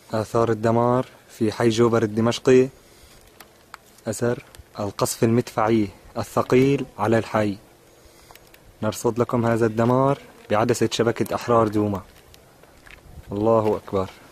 آثار الدمار في حي جوبر الدمشقي، أثر القصف المدفعي الثقيل على الحي. نرصد لكم هذا الدمار بعدسة شبكة أحرار دوما. الله أكبر.